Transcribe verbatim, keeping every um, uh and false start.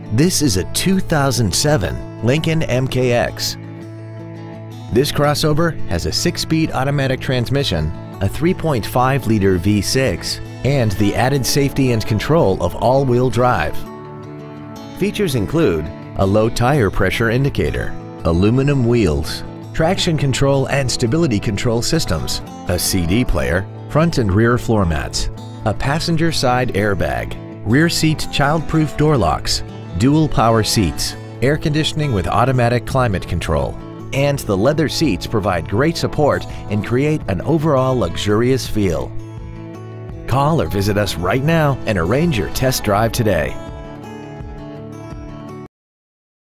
This is a two thousand seven Lincoln M K X. This crossover has a six-speed automatic transmission, a three point five liter V six, and the added safety and control of all-wheel drive. Features include a low tire pressure indicator, aluminum wheels, traction control and stability control systems, a C D player, front and rear floor mats, a passenger side airbag, rear seat child-proof door locks, dual power seats, air conditioning with automatic climate control, and the leather seats provide great support and create an overall luxurious feel. Call or visit us right now and arrange your test drive today.